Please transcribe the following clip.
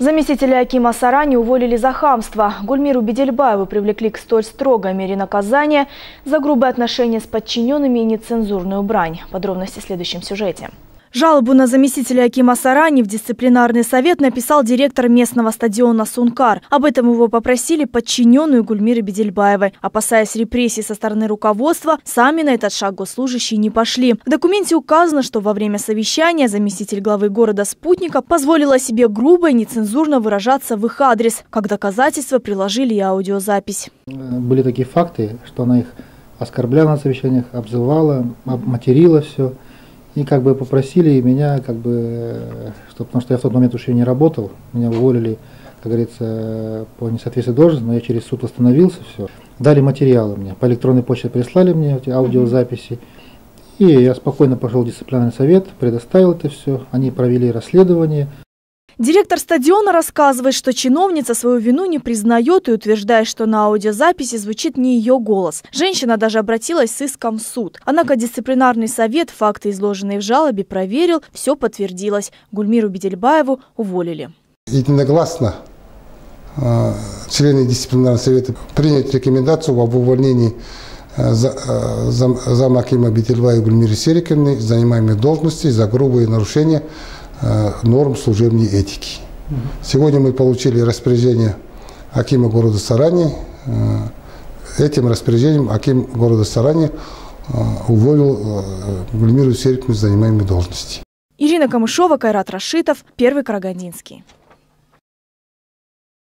Заместителя акима Сарани уволили за хамство. Гульмиру Бедельбаеву привлекли к столь строгой мере наказания за грубое отношение с подчиненными и нецензурную брань. Подробности в следующем сюжете. Жалобу на заместителя акима Сарани в дисциплинарный совет написал директор местного стадиона «Сункар». Об этом его попросили подчиненную Гульмиры Бедельбаевой. Опасаясь репрессий со стороны руководства, сами на этот шаг госслужащие не пошли. В документе указано, что во время совещания заместитель главы города Спутника позволила себе грубо и нецензурно выражаться в их адрес. Как доказательство приложили и аудиозапись. Были такие факты, что она их оскорбляла на совещаниях, обзывала, материла все. И попросили меня, потому что я в тот момент еще не работал, меня уволили, как говорится, по несоответствию должности, но я через суд восстановился, все. Дали материалы мне, по электронной почте прислали мне эти аудиозаписи, и я спокойно пошел в дисциплинарный совет, предоставил это все, они провели расследование. Директор стадиона рассказывает, что чиновница свою вину не признает и утверждает, что на аудиозаписи звучит не ее голос. Женщина даже обратилась с иском в суд. Однако дисциплинарный совет факты, изложенные в жалобе, проверил, все подтвердилось. Гульмиру Бедельбаеву уволили. Единогласно члены дисциплинарного совета приняли рекомендацию об увольнении зама акима Бедельбаевой Гульмиры Сериковны, занимаемой должности за грубые нарушения норм служебной этики. Сегодня мы получили распоряжение акима города Сарани. Этим распоряжением аким города Сарани уволил Гульмиру Сериковну с занимаемой должности. Ирина Камышова, Кайрат Рашитов, Первый Карагандинский.